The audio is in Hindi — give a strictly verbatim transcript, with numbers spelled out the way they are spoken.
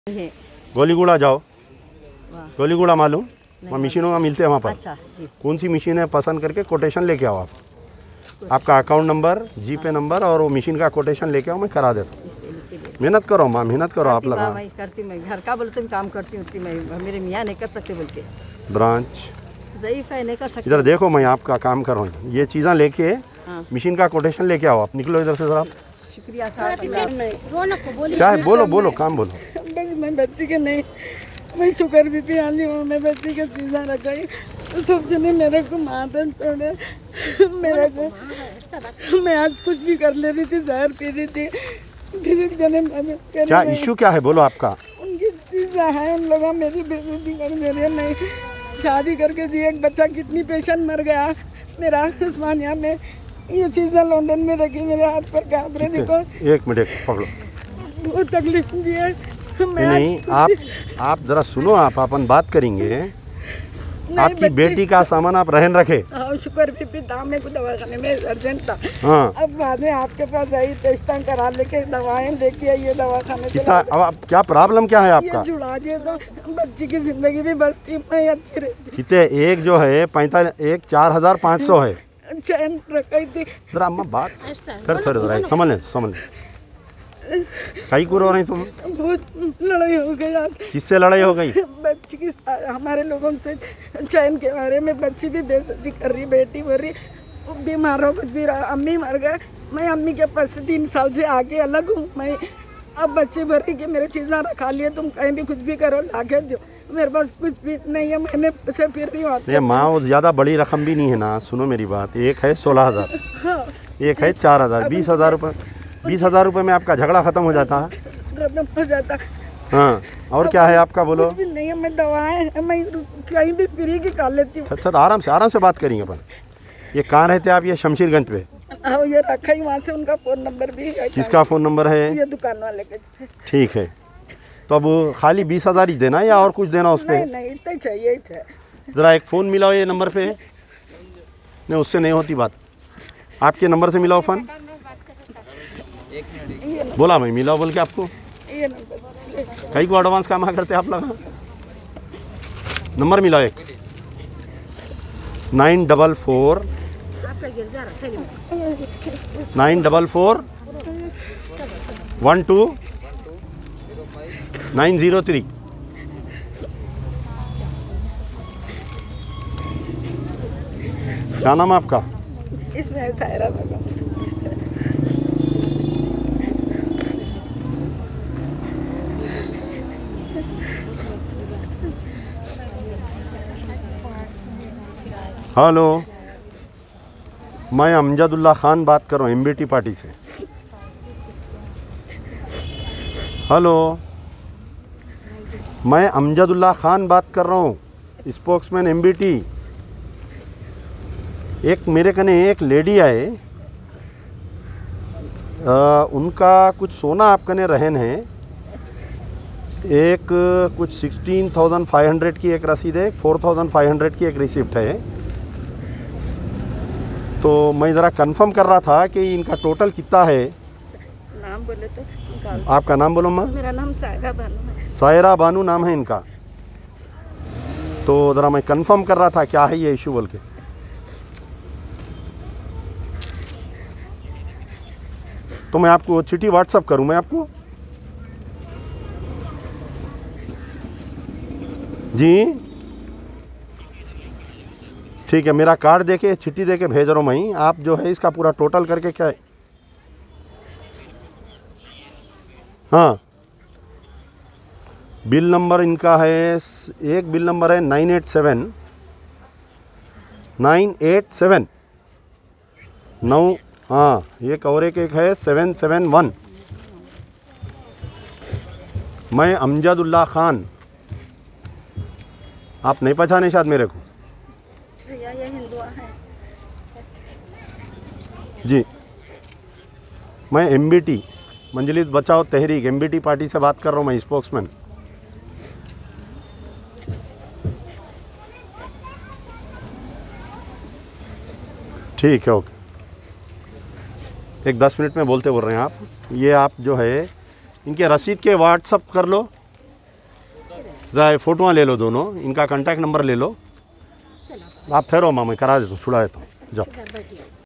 गोलीगुड़ा जाओ, गोलीगुड़ा मालूम वहाँ मशीनों का मिलते हैं वहाँ पर। अच्छा जी। कौन सी मशीन है पसंद करके कोटेशन लेके आओ आप, आपका अकाउंट नंबर, जीपे नंबर और वो मशीन का कोटेशन लेके आओ, मैं करा देता हूँ। मेहनत करो माँ, मेहनत करो आप लगा। मैं करती, मैं घर का बोलते काम करती हूँ, मैं मेरे मियाँ नहीं कर सकते बोल के ब्रांच ज़ईफ़ है, नहीं कर सकते। इधर देखो, मैं आपका काम कर रहा हूँ, ये चीज़ें लेके मशीन का कोटेशन लेके आओ आप। निकलो इधर से जरा। शुक्रिया साहब। क्या है, बोलो बोलो, काम बोलो। बस मैं बच्ची के नहीं, मैं शुगर भी पी आनी हूँ, मैं बच्ची का चीज़ा रखाई तो सब जने मेरे को मारन तोड़े, मेरे को मैं आज कुछ भी कर ले रही थी, जहर पी रही थी, फिर एक जने क्या इशू क्या है बोलो आपका। उनकी चीज़ा है, उन लोग मेरी बेइज्जती कर दे रहे। नहीं शादी करके जी एक बच्चा कितनी पेशेंट मर गया मेरा उस्मानिया में, ये चीज़ें लंदन में रखी मेरे हाथ पर काट रहे। देखो एक मिनट पकड़ो, बहुत तकलीफ दी है। नहीं नहीं आप आप जरा सुनो, आप अपन बात करेंगे। आपकी बेटी का सामान आप रहन रखे। हाँ, शुक्र भी भी था, मेरे को दवाखाने में अर्जेंट था। हाँ। अब बाद में आपके पास आई, टेस्ट करा लेके दवाएं लेके आई, ये दवाखाने कितना अब आप, क्या प्रॉब्लम क्या है आपका? ये जुड़ा दिए तो बच्ची की जिंदगी भी बचती, मैं अच्छी रहती। कितने एक जो है पैंतालीस, एक चार हजार पाँच सौ है। चैन रखी थी। जरा अम्मा बात फिर फिर जरा समझ ले समझ ले कई कुर हो रही तुम? बहुत लड़ाई हो गई आज। किससे लड़ाई हो गई? बच्ची की, हमारे लोगों से चैन के बारे में। बच्ची भी बेइज्जती कर रही, बेटी मर रही, बीमार हो, कुछ भी रहा, अम्मी मर गए। मैं अम्मी के पास तीन साल से आके अलग हूँ। मैं अब बच्ची भर रही कि मेरे चीज़ें रखा लिए, तुम कहीं भी कुछ भी करो लाके दो, मेरे पास कुछ भी नहीं है, मैंने से फिर रही हूँ। नहीं माँ, वो ज़्यादा बड़ी रकम भी नहीं है ना। सुनो मेरी बात, एक है सोलह हज़ार, हाँ, एक है चार हज़ार, बीस हज़ार रुपये। बीस हज़ार रुपये में आपका झगड़ा ख़त्म हो जाता है। खत्म हो जाता। हाँ, और क्या है आपका बोलो? कुछ भी नहीं है, मैं दवाएं मैं कहीं भी फ्री की खा लेती हूँ। सर आराम से आराम से बात करेंगे अपन। ये कहाँ रहते हैं आप? ये शमशीरगंज पे। हाँ, ये रखा ही वहाँ से, उनका फ़ोन नंबर भी है। किसका फ़ोन नंबर है? ये दुकान वाले का। ठीक है, तो अब खाली बीस हज़ार ही देना या और कुछ देना उस पर? नहीं नहीं, इतना ही चाहिए, चाहिए। ज़रा एक फ़ोन मिलाओ ये नंबर पे। नहीं, उससे नहीं होती बात, आपके नंबर से मिलाओ फ़ोन। बोला मैं मिलाओ बोल के आपको। ये नंबर कई को एडवांस काम करते आप लोग। नंबर मिलाओ एक, nine double four nine double four one two nine zero three. क्या नाम है आपका? इसमें सायरा लगा। हेलो, मैं अमजदुल्ला खान बात कर रहा हूँ एमबीटी पार्टी से। हेलो, मैं अमजदुल्ला खान बात कर रहा हूँ, स्पोक्समैन एमबीटी। एक मेरे कने एक लेडी आए, आ, उनका कुछ सोना आप कने रहन है। एक कुछ सिक्सटीन थाउजेंड फाइव हंड्रेड की एक रसीद है, फोर थाउजेंड फाइव हंड्रेड की एक रिसिप्ट है। तो मैं ज़रा कंफर्म कर रहा था कि इनका टोटल कितना है। नाम बोले तो? आपका नाम बोलो माँ। मेरा नाम सायरा बानू है। सायरा बानू नाम है इनका। तो ज़रा मैं कंफर्म कर रहा था क्या है ये इशू बोल के। तो मैं आपको चिट्ठी व्हाट्सअप करूं मैं आपको? जी ठीक है, मेरा कार्ड देके चिट्ठी देके भेज रहा हूँ मैं। आप जो है इसका पूरा टोटल करके क्या है, हाँ बिल नंबर इनका है, एक बिल नंबर है nine eight seven nine eight seven नौ, हाँ एक और एक एक है सेवन सेवन वन। मैं अमजदुल्ला खान, आप नहीं पहचाने शायद मेरे को? ये हिंदुआ है जी। मैं एमबीटी मंजलिस बचाओ तहरीक एमबीटी पार्टी से बात कर रहा हूँ, मैं स्पोक्समैन। ठीक है, ओके। एक दस मिनट में बोलते बोल रहे हैं आप। ये आप जो है इनके रसीद के व्हाट्सअप कर लो, जरा फोटोआँ ले लो दोनों, इनका कांटेक्ट नंबर ले लो। आप ठहरो माँ, मैं करा देता हूँ, छुड़ा देता हूँ, जाओ।